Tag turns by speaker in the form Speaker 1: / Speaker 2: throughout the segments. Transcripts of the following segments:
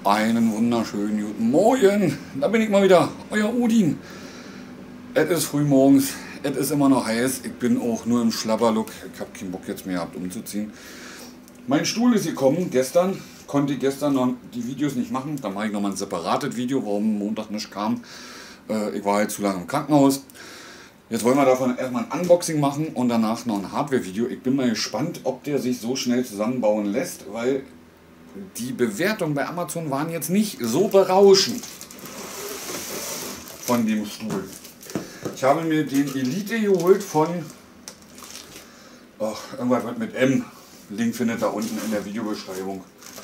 Speaker 1: Einen wunderschönen guten Morgen. Da bin ich mal wieder, euer Udin. Es ist früh morgens, es ist immer noch heiß. Ich bin auch nur im Schlabberlook. Ich habe keinen Bock jetzt mehr gehabt umzuziehen. Mein Stuhl ist gekommen gestern. Konnte ich gestern noch die Videos nicht machen. Da mache ich nochmal ein separates Video, warum Montag nicht kam. Ich war halt zu lange im Krankenhaus. Jetzt wollen wir davon erstmal ein Unboxing machen und danach noch ein Hardware-Video. Ich bin mal gespannt, ob der sich so schnell zusammenbauen lässt, weil die Bewertungen bei Amazon waren jetzt nicht so berauschend von dem Stuhl. Ich habe mir den Elite geholt von irgendwas mit M. Link findet ihr unten in der Videobeschreibung.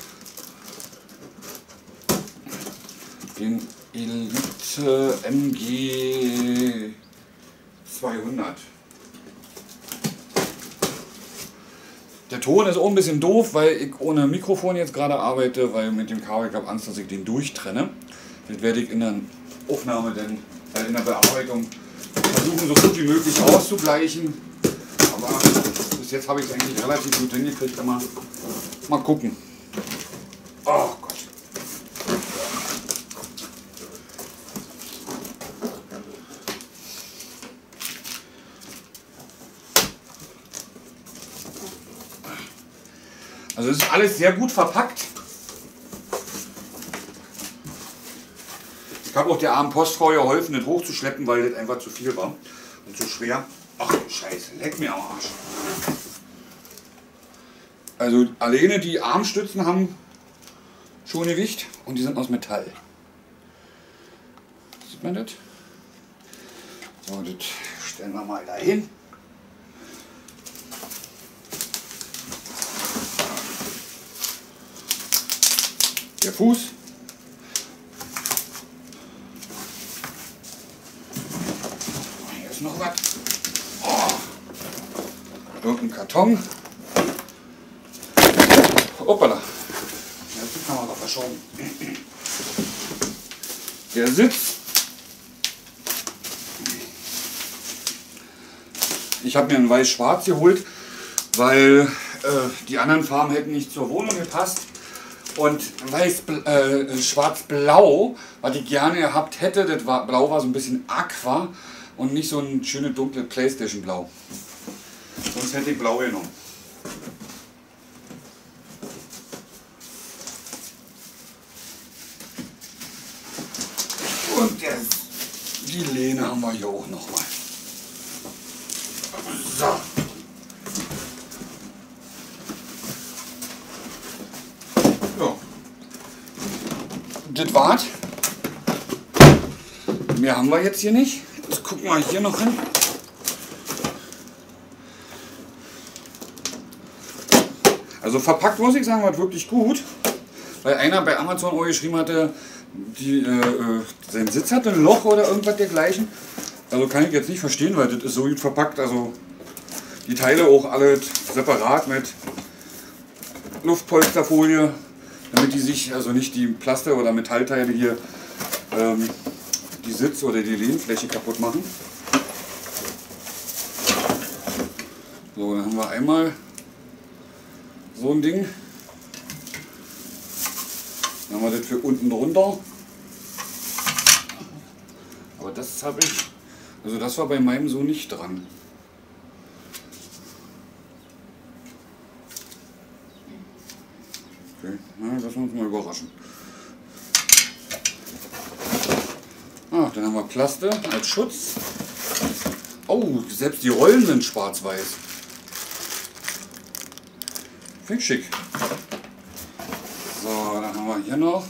Speaker 1: Den Elite MG 200. Der Ton ist auch ein bisschen doof, weil ich ohne Mikrofon jetzt gerade arbeite, weil mit dem Kabel, ich habe Angst, dass ich den durchtrenne. Das werde ich in der Aufnahme, in der Bearbeitung versuchen, so gut wie möglich auszugleichen. Aber bis jetzt habe ich es eigentlich relativ gut hingekriegt. Mal gucken. Oh Gott. Also es ist alles sehr gut verpackt. Ich habe auch der armen Postfrau geholfen, das hochzuschleppen, weil das einfach zu viel war und zu schwer. Ach du Scheiße, leck mir am Arsch. Also alleine die Armstützen haben schon Gewicht und die sind aus Metall. Sieht man das? So, das stellen wir mal dahin. Der Fuß. Hier ist noch was. Oh. Irgendein Karton. Hoppala. Jetzt die Kamera verschoben. Der Sitz. Ich habe mir einen weiß-schwarz geholt, weil die anderen Farben hätten nicht zur Wohnung gepasst. Und schwarz-blau, was ich gerne gehabt hätte, Blau war so ein bisschen Aqua und nicht so ein schönes dunkles Playstation-Blau. Sonst hätte ich blau genommen. Und die Lehne haben wir hier auch nochmal. So. Das war's. Mehr haben wir jetzt hier nicht. Jetzt gucken wir hier noch hin. Also verpackt muss ich sagen, war wirklich gut. Weil einer bei Amazon auch geschrieben hatte, sein Sitz hatte ein Loch oder irgendwas dergleichen. Also kann ich jetzt nicht verstehen, weil das ist so gut verpackt. Also die Teile auch alle separat mit Luftpolsterfolie, damit die sich, also nicht die Plaster- oder Metallteile hier, die Sitz- oder die Lehnfläche kaputt machen. So, dann haben wir einmal so ein Ding. Dann haben wir das für unten drunter. Aber das habe ich, also das war bei meinem so nicht dran. Okay, na, lassen wir uns mal überraschen. Dann haben wir Plaste als Schutz. Oh, selbst die Rollen sind schwarz-weiß. Finde ich schick. So, dann haben wir hier noch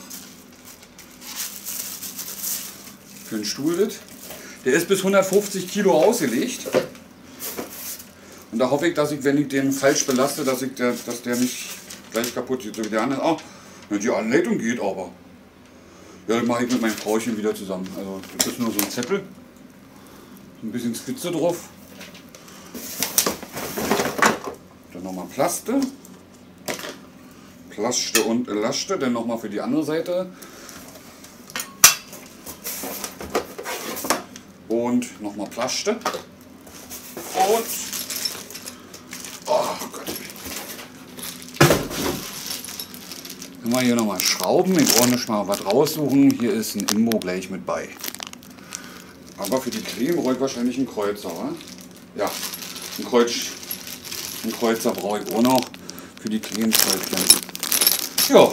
Speaker 1: für den Stuhl das. Der ist bis 150 Kilo ausgelegt. Und da hoffe ich, dass ich, wenn ich den falsch belaste, dass der nicht gleich kaputt geht, so wie der andere. Oh, die Anleitung geht aber. Ja, das mache ich mit meinem Frauchen wieder zusammen. Also das ist nur so ein Zettel. Ein bisschen Skizze drauf. Dann nochmal Plaste. Plaste und Elaste, dann nochmal für die andere Seite. Und nochmal Plaste. Und oh Gott. Können wir hier nochmal schrauben. Ich brauche nicht mal was raussuchen. Hier ist ein Imbo gleich mit bei. Aber für die Kleben brauche ich wahrscheinlich einen Kreuzer, oder? Ja, ein Kreuzer brauche ich auch noch für die Klebenscheibchen. Ja.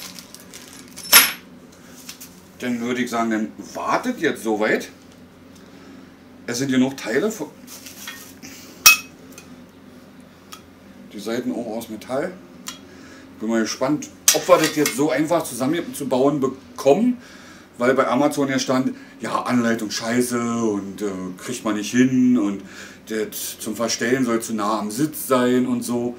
Speaker 1: Dann würde ich sagen, dann wartet jetzt soweit. Es sind genug Teile. Die Seiten auch aus Metall. Bin mal gespannt, ob wir das jetzt so einfach zusammenzubauen bekommen. Weil bei Amazon ja stand, ja, Anleitung scheiße und kriegt man nicht hin und das zum Verstellen soll zu nah am Sitz sein und so.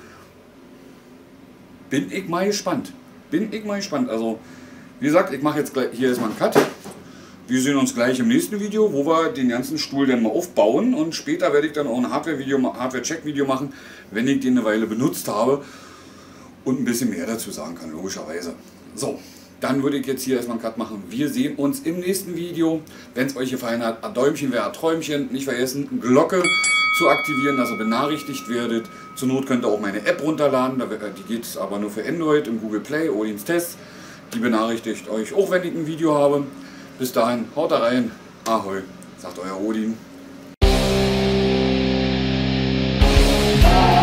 Speaker 1: Bin ich mal gespannt. Also, wie gesagt, ich mache jetzt gleich, hier erstmal einen Cut. Wir sehen uns gleich im nächsten Video, wo wir den ganzen Stuhl dann mal aufbauen. Und später werde ich dann auch ein Hardware-Check-Video machen, wenn ich den eine Weile benutzt habe und ein bisschen mehr dazu sagen kann, logischerweise. So. Dann würde ich jetzt hier erstmal einen Cut machen. Wir sehen uns im nächsten Video. Wenn es euch gefallen hat, ein Däumchen wäre ein Träumchen. Nicht vergessen, Glocke zu aktivieren, dass ihr benachrichtigt werdet. Zur Not könnt ihr auch meine App runterladen. Die geht aber nur für Android im Google Play, Odins Test. Die benachrichtigt euch auch, wenn ich ein Video habe. Bis dahin, haut da rein. Ahoi, sagt euer Odin.